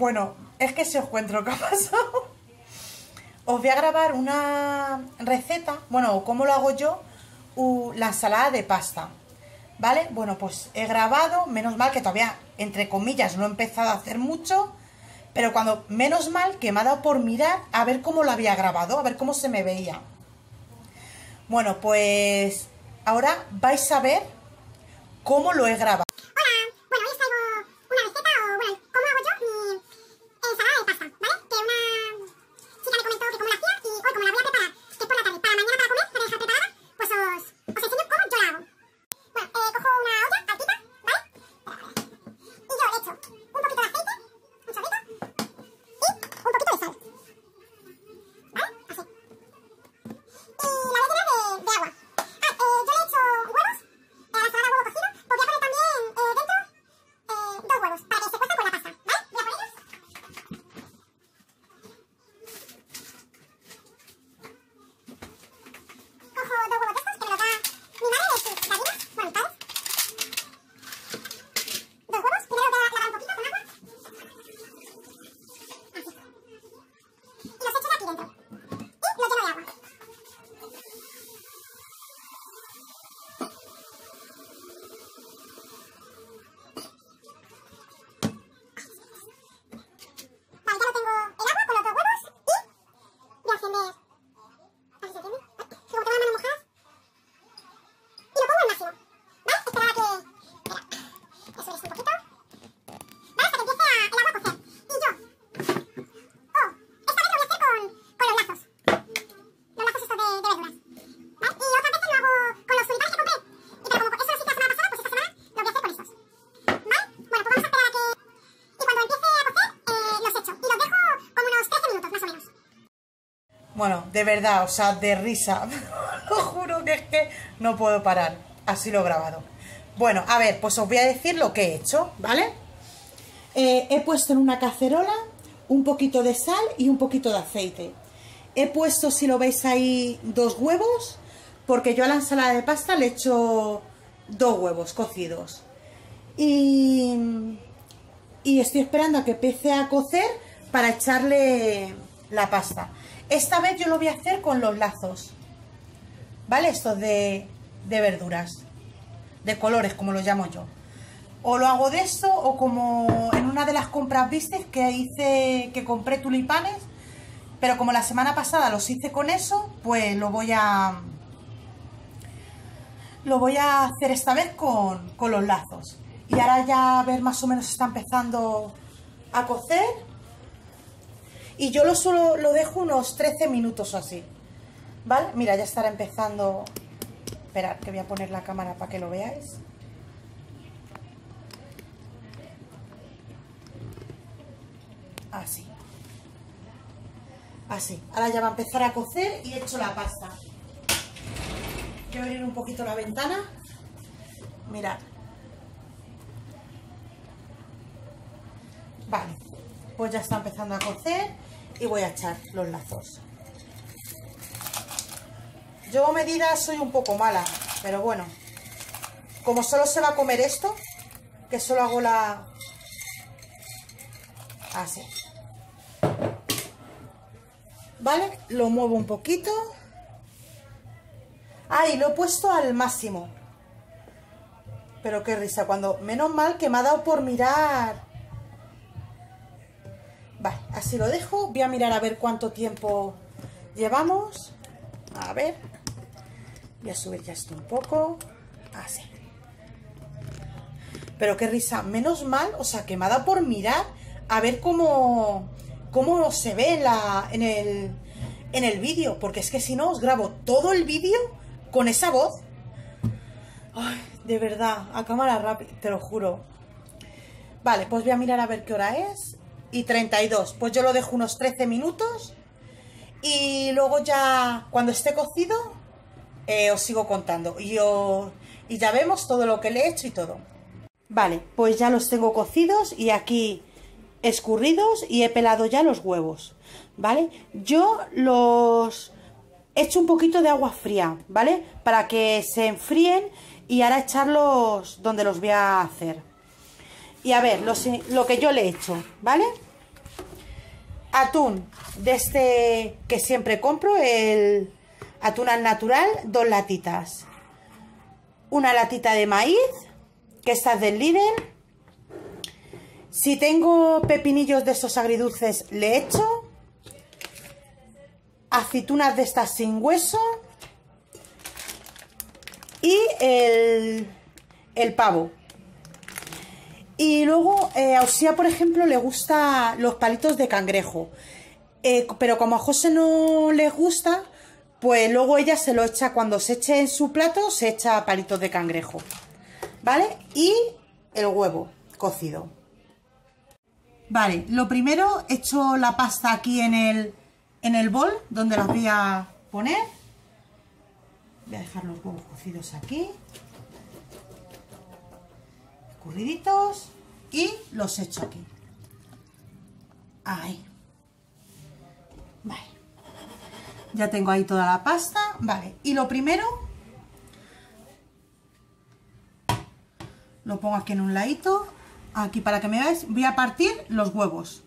Bueno, es que si os cuento lo que ha pasado, os voy a grabar una receta, bueno, cómo lo hago yo, la ensalada de pasta, ¿vale? Bueno, pues he grabado, menos mal que todavía, entre comillas, no he empezado a hacer mucho, pero cuando, menos mal que me ha dado por mirar a ver cómo lo había grabado, a ver cómo se me veía. Bueno, pues ahora vais a ver cómo lo he grabado. Hola, bueno, hoy os traigo una receta, o bueno, cómo hago yo mi ensalada de pasta, ¿vale? Que una chica me comentó que cómo la hacía y hoy como la voy a preparar, que es por la tarde, para mañana para comer, para dejar preparada, pues os enseño cómo yo la hago. Bueno, cojo una olla altita, ¿vale? Y yo le echo un poquito de aceite, un chorrito, y un poquito de sal, ¿vale? Así. Y la voy a llenar de agua. Yo le echo huevos, a la ensalada huevo cocido, porque voy a poner también dentro 2 huevos, para que se cuezan con la pasta, ¿vale? Voy a ponerlos. Cojo 2 huevos de estos, que me los da mi madre de sus gallinas, bueno, mis padres. 2 huevos, primero voy a lavar un poquito con agua. Así. Y los echo de aquí dentro. Y los lleno de agua. Vale, ya lo tengo el agua con los 2 huevos y voy a encender. A ver si se enciende. Vale, que como tengo las manos mojadas. Y lo pongo al máximo. ¿Vale? Esperar a que. Espera. Eso es un poquito. ¿Vale? Hasta que empiece el agua a cocer. Y yo. Oh, esta vez lo voy a hacer con los lazos. Los lazos estos de verduras. ¿Vale? Y otras veces lo hago con los tulipanes que compré. Y pero como eso lo hice la semana pasada, pues esta semana lo voy a hacer con estos. ¿Vale? Bueno, pues vamos a esperar a que. Y cuando empiece a cocer, los echo. Y los dejo como unos 13 minutos, más o menos. Bueno, de verdad, o sea, de risa. Lo juro que es que no puedo parar. Así lo he grabado. Bueno, a ver, pues os voy a decir lo que he hecho, ¿vale? He puesto en una cacerola un poquito de sal y un poquito de aceite. He puesto, si lo veis ahí, 2 huevos, porque yo a la ensalada de pasta le echo 2 huevos cocidos. Y estoy esperando a que empiece a cocer para echarle la pasta. Esta vez yo lo voy a hacer con los lazos, ¿vale? Estos de verduras, de colores, como los llamo yo. O lo hago de esto, o como en una de las compras, ¿viste? Que hice, que compré tulipanes, pero como la semana pasada los hice con eso, pues lo voy a hacer esta vez con los lazos. Y ahora ya a ver, más o menos está empezando a cocer. Y yo lo dejo unos 13 minutos o así, ¿vale? Mira, ya estará empezando. Esperad, que voy a poner la cámara para que lo veáis. Así. Así. Ahora ya va a empezar a cocer y he hecho la pasta. Voy a abrir un poquito la ventana. Mirad. Vale, pues ya está empezando a cocer y voy a echar los lazos. Yo medidas soy un poco mala, pero bueno, como solo se va a comer esto, que solo hago la... Así. Vale, lo muevo un poquito. Ah, y lo he puesto al máximo. Pero qué risa, cuando... Menos mal que me ha dado por mirar... Vale, así lo dejo. Voy a mirar a ver cuánto tiempo llevamos. A ver. Voy a subir ya esto un poco. Así. Pero qué risa. Menos mal, o sea, que me ha dado por mirar a ver cómo se ve en el vídeo. Porque es que si no, os grabo todo el vídeo con esa voz. Ay, de verdad, a cámara rápida, te lo juro. Vale, pues voy a mirar a ver qué hora es. Y 32, pues yo lo dejo unos 13 minutos y luego ya cuando esté cocido os sigo contando y ya vemos todo lo que le he hecho y todo. Vale, pues ya los tengo cocidos y aquí escurridos y he pelado ya los huevos, ¿vale? Yo los he hecho un poquito de agua fría, ¿vale? Para que se enfríen y ahora echarlos donde los voy a hacer. Y a ver, lo que yo le he hecho, ¿vale? atún de este que siempre compro, el atún al natural, 2 latitas. Una latita de maíz, que esta es del Lidl. Si tengo pepinillos de estos agridulces, le echo. Aceitunas de estas sin hueso. Y el pavo. Y luego a Osía, por ejemplo, le gustan los palitos de cangrejo. Pero como a José no les gusta, pues luego ella se lo echa, cuando se eche en su plato, se echa palitos de cangrejo. ¿Vale? Y el huevo cocido. Vale, lo primero, echo la pasta aquí en el bol, donde las voy a poner. Voy a dejar los huevos cocidos aquí. Escurriditos. Y los echo aquí. Ahí. Vale. Ya tengo ahí toda la pasta. Vale. Y lo primero, lo pongo aquí en un ladito. Aquí para que me veáis, voy a partir los huevos.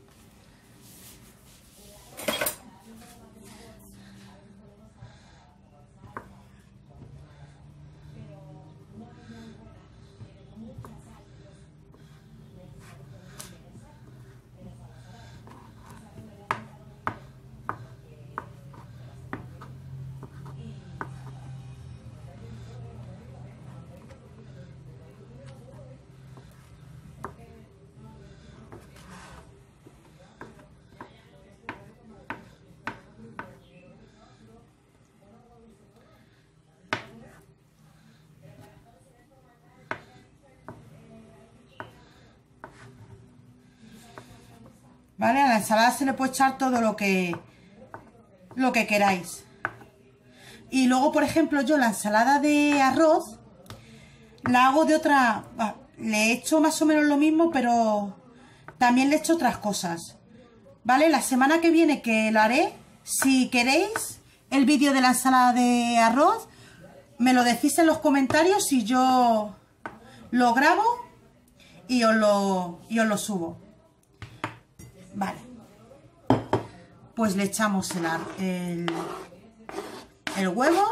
¿Vale? A la ensalada se le puede echar todo lo que queráis. Y luego, por ejemplo, yo la ensalada de arroz la hago de otra... Le echo más o menos lo mismo, pero también le echo otras cosas. ¿Vale? La semana que viene que lo haré, si queréis el vídeo de la ensalada de arroz, me lo decís en los comentarios y yo lo grabo y os lo subo. Vale, pues le echamos el huevo.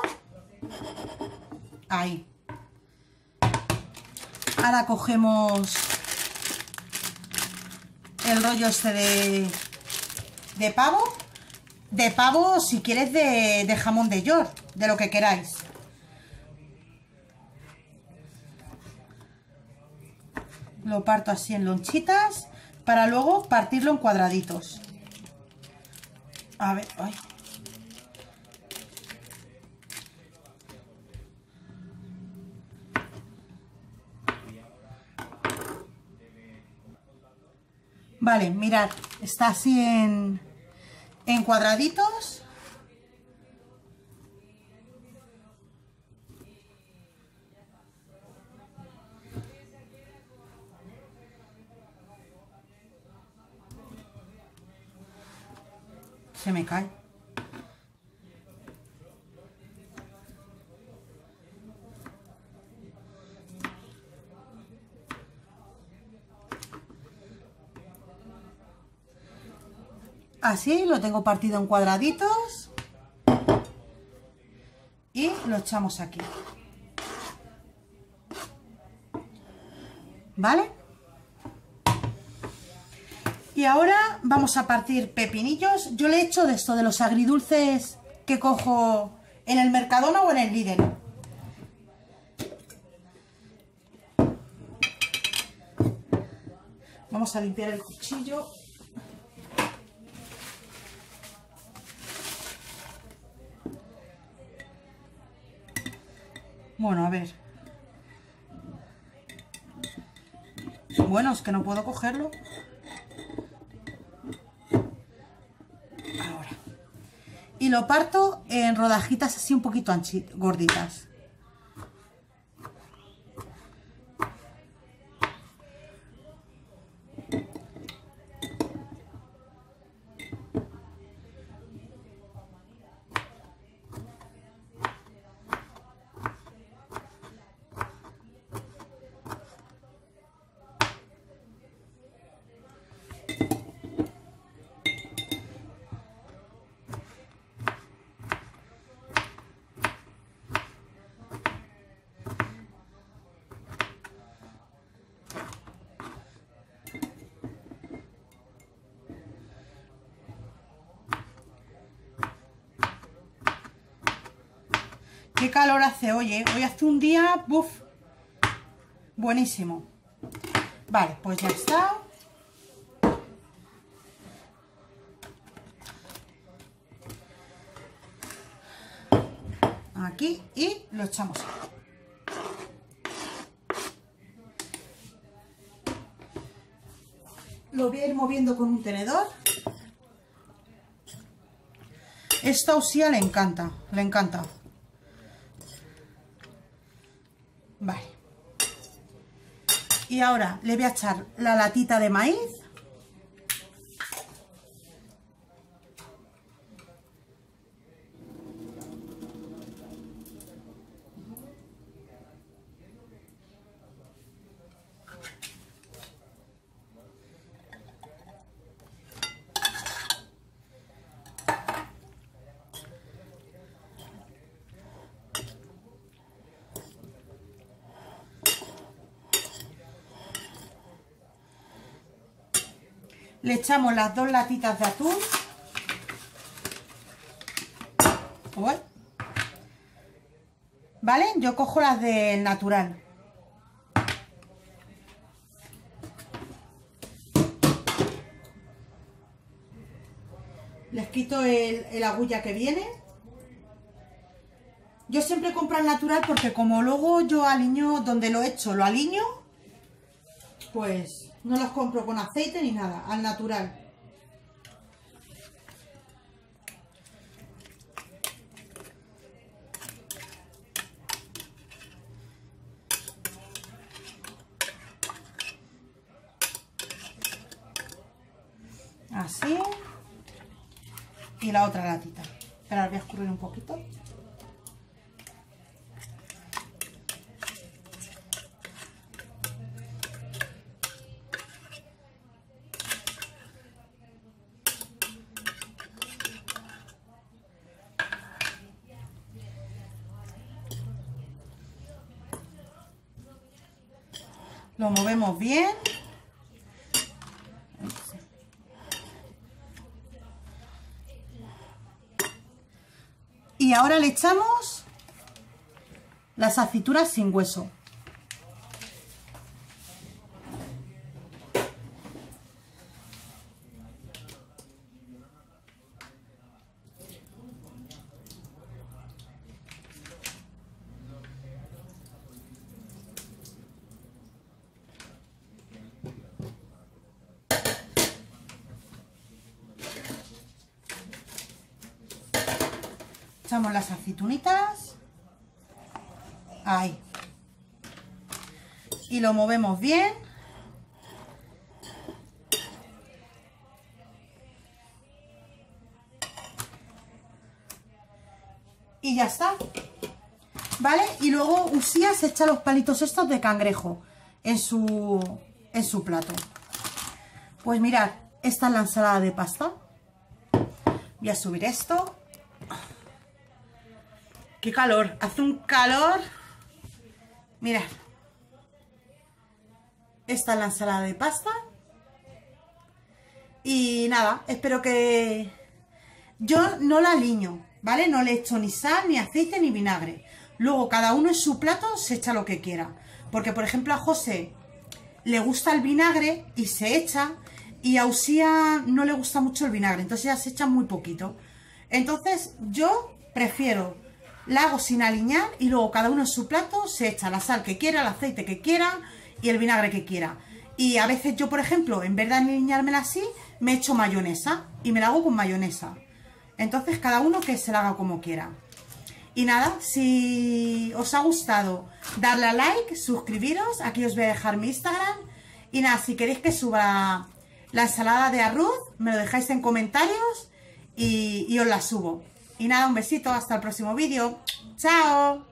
Ahí. Ahora cogemos el rollo este de pavo. De pavo, si quieres, de jamón de York, de lo que queráis. Lo parto así en lonchitas, para luego partirlo en cuadraditos. A ver, ay. Vale, mirad, está así en cuadraditos. Se me cae. Así lo tengo partido en cuadraditos y lo echamos aquí. ¿Vale? Y ahora vamos a partir pepinillos. Yo le he hecho de esto, de los agridulces que cojo en el Mercadona o en el Lidl. Vamos a limpiar el cuchillo. Bueno, a ver. Bueno, es que no puedo cogerlo. Ahora. Y lo parto en rodajitas así un poquito gorditas. Qué calor hace hoy, ¿eh? Hoy hace un día, ¡buf! Buenísimo. Vale, pues ya está. Aquí y lo echamos. Lo voy a ir moviendo con un tenedor. Esta Usía le encanta, le encanta. Vale. Y ahora le voy a echar la latita de maíz. Le echamos las 2 latitas de atún. ¿Vale? Yo cojo las del natural. Les quito el agulla que viene. Yo siempre compro el natural porque como luego yo aliño, donde lo echo, lo aliño, pues no los compro con aceite ni nada, al natural. Así. Y la otra latita. Pero voy a escurrir un poquito. Lo movemos bien. Y ahora le echamos las aceitunas sin hueso. Echamos las aceitunitas. Ahí. Y lo movemos bien. Y ya está. ¿Vale? Y luego Usía se echa los palitos estos de cangrejo en su plato. Pues mirad, esta es la ensalada de pasta. Voy a subir esto. ¡Qué calor! Hace un calor. Mirad. Esta es la ensalada de pasta. Y nada, espero que... Yo no la aliño, ¿vale? No le echo ni sal, ni aceite, ni vinagre. Luego cada uno en su plato se echa lo que quiera. Porque, por ejemplo, a José le gusta el vinagre y se echa. Y a Usía no le gusta mucho el vinagre. Entonces ya se echa muy poquito. Entonces yo prefiero... La hago sin aliñar y luego cada uno en su plato se echa la sal que quiera, el aceite que quiera y el vinagre que quiera. Y a veces yo, por ejemplo, en vez de aliñármela así, me echo mayonesa y me la hago con mayonesa. Entonces cada uno que se la haga como quiera. Y nada, si os ha gustado, darle a like, suscribiros, aquí os voy a dejar mi Instagram. Y nada, si queréis que suba la ensalada de arroz, me lo dejáis en comentarios y os la subo. Y nada, un besito, hasta el próximo vídeo. ¡Chao!